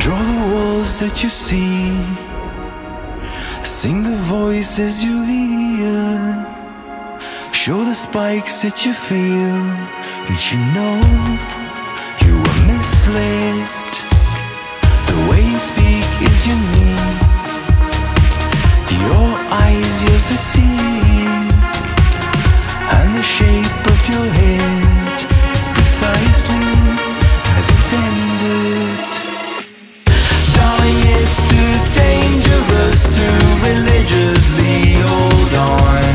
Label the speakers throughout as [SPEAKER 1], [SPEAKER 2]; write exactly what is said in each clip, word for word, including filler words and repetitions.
[SPEAKER 1] Draw the walls that you see, sing the voices you hear, show the spikes that you feel. Did you know you were misled? The way you speak is unique, your eyes, your physique, and the shape of your head is precisely as intended. Darling, it's too dangerous to religiously hold on.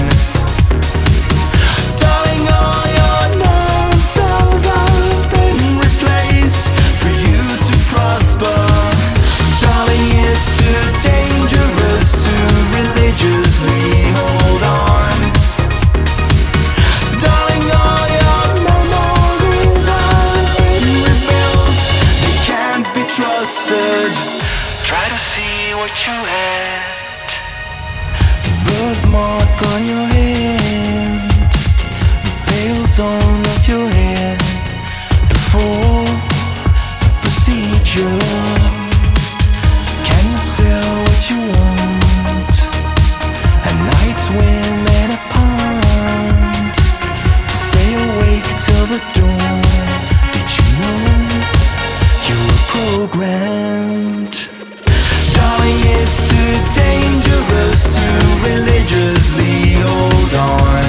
[SPEAKER 1] Darling, all your nerve cells have been replaced for you to prosper. Darling, it's too dangerous to religiously hold on. Darling, all your memories have been rebuilt, they can't be trusted. Try to see what you had, the birthmark on your hand, the pale tone of your hair before the procedure. Can you tell what you want? A night's swim and a pond, to stay awake till the dawn. Did you know you were programmed? Darling, it's too dangerous to religiously hold on.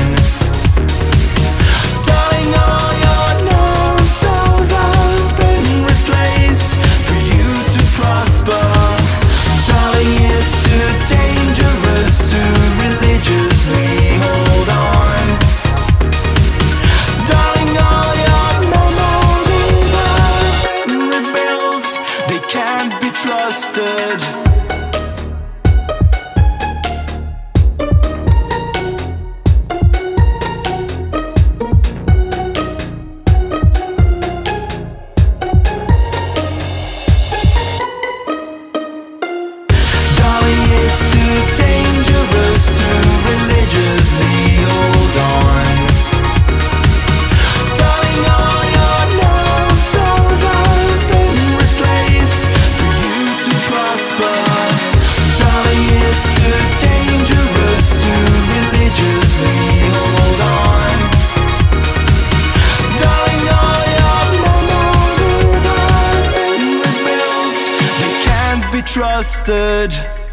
[SPEAKER 1] Darling, all your nerve cells have been replaced for you to prosper. Darling, it's too dangerous to religiously hold on. Darling, all your memories have been rebuilt, they can't be trusted. Darling, it's too dangerous to religiously hold on. Darling, all your nerve cells have been replaced for you to prosper. Darling, it's too dangerous to religiously hold on. Darling, all your memories have been rebuilt, they can't be trusted.